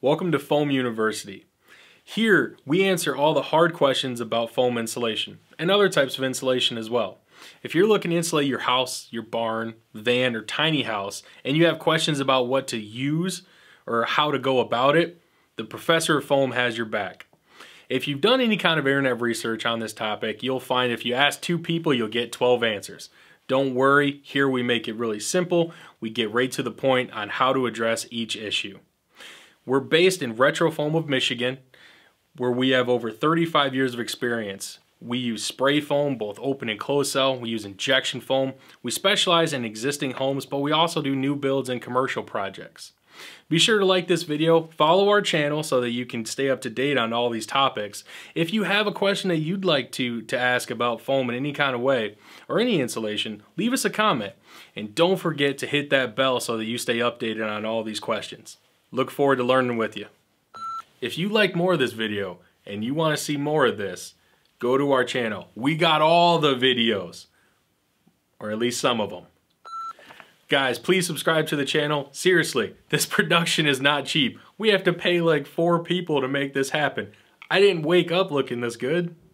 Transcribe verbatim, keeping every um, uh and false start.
Welcome to Foam University. Here, we answer all the hard questions about foam insulation and other types of insulation as well. If you're looking to insulate your house, your barn, van, or tiny house, and you have questions about what to use or how to go about it, the Professor of Foam has your back. If you've done any kind of internet research on this topic, you'll find if you ask two people, you'll get twelve answers. Don't worry, here we make it really simple. We get right to the point on how to address each issue. We're based in RetroFoam of Michigan, where we have over thirty-five years of experience. We use spray foam, both open and closed cell. We use injection foam. We specialize in existing homes, but we also do new builds and commercial projects. Be sure to like this video, follow our channel so that you can stay up to date on all these topics. If you have a question that you'd like to, to ask about foam in any kind of way, or any insulation, leave us a comment. And don't forget to hit that bell so that you stay updated on all these questions. Look forward to learning with you. If you like more of this video and you want to see more of this, go to our channel. We got all the videos, or at least some of them. Guys, please subscribe to the channel. Seriously, this production is not cheap. We have to pay like four people to make this happen. I didn't wake up looking this good.